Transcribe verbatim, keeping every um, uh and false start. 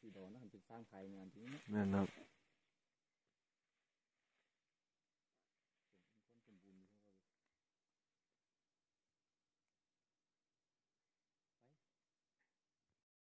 สี่ดอกนะมันเป็นสร้างไทยงานจริงนะแม่นครับ